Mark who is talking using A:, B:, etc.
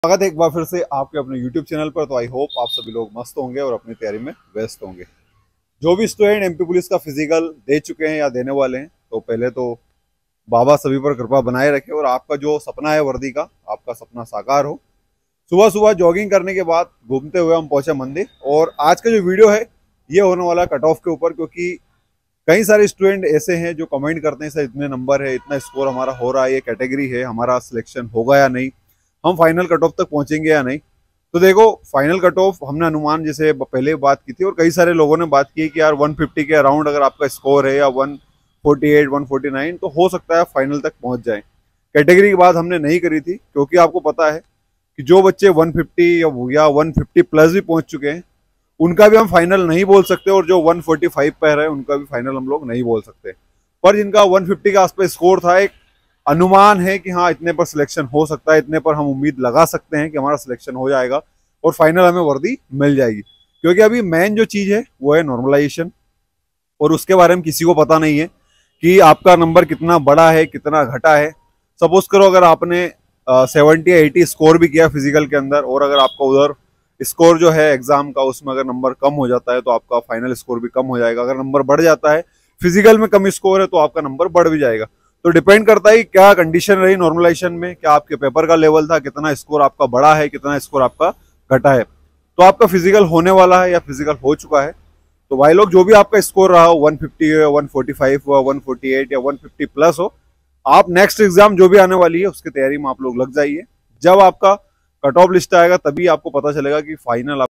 A: स्वागत है एक बार फिर से आपके अपने YouTube चैनल पर। तो आई होप आप सभी लोग मस्त होंगे और अपनी तैयारी में व्यस्त होंगे। जो भी स्टूडेंट एमपी पुलिस का फिजिकल दे चुके हैं या देने वाले हैं, तो पहले तो बाबा सभी पर कृपा बनाए रखे और आपका जो सपना है वर्दी का, आपका सपना साकार हो। सुबह सुबह जॉगिंग करने के बाद घूमते हुए हम पहुंचे मंदिर, और आज का जो वीडियो है ये होने वाला कट ऑफ के ऊपर, क्योंकि कई सारे स्टूडेंट ऐसे हैं जो कमेंट करते हैं सर इतने नंबर है, इतना स्कोर हमारा हो रहा है, ये कैटेगरी है, हमारा सिलेक्शन होगा या नहीं, हम फाइनल कट ऑफ तक पहुंचेंगे या नहीं। तो देखो, फाइनल कट ऑफ हमने अनुमान जैसे पहले बात की थी और कई सारे लोगों ने बात की कि यार 150 के अराउंड अगर आपका स्कोर है या 148 149 तो हो सकता है फाइनल तक पहुंच जाए। कैटेगरी की बात हमने नहीं करी थी, क्योंकि आपको पता है कि जो बच्चे 150 या 150 प्लस भी पहुंच चुके हैं उनका भी हम फाइनल नहीं बोल सकते, और जो 145 पे रहे उनका भी फाइनल हम लोग नहीं बोल सकते। पर जिनका 150 के आसपास स्कोर था, एक अनुमान है कि हाँ इतने पर सिलेक्शन हो सकता है, इतने पर हम उम्मीद लगा सकते हैं कि हमारा सिलेक्शन हो जाएगा और फाइनल हमें वर्दी मिल जाएगी। क्योंकि अभी मेन जो चीज है वो है नॉर्मलाइजेशन, और उसके बारे में किसी को पता नहीं है कि आपका नंबर कितना बढ़ा है कितना घटा है। सपोज करो अगर आपने 70 या 80 स्कोर भी किया फिजिकल के अंदर, और अगर आपका उधर स्कोर जो है एग्जाम का उसमें अगर नंबर कम हो जाता है तो आपका फाइनल स्कोर भी कम हो जाएगा। अगर नंबर बढ़ जाता है, फिजिकल में कम स्कोर है, तो आपका नंबर बढ़ भी जाएगा। तो डिपेंड करता है क्या कंडीशन रही नॉर्मलाइजेशन में, क्या आपके पेपर का लेवल था, कितना स्कोर आपका बढ़ा है, कितना स्कोर आपका घटा है। तो आपका फिजिकल होने वाला है या फिजिकल हो चुका है। तो भाई लोग, जो भी आपका स्कोर रहा हो, 150 हो, 145 हो, 148 या 150 प्लस हो, आप नेक्स्ट एग्जाम जो भी आने वाली है उसकी तैयारी में आप लोग लग जाइए। जब आपका कट ऑफ लिस्ट आएगा तभी आपको पता चलेगा कि फाइनल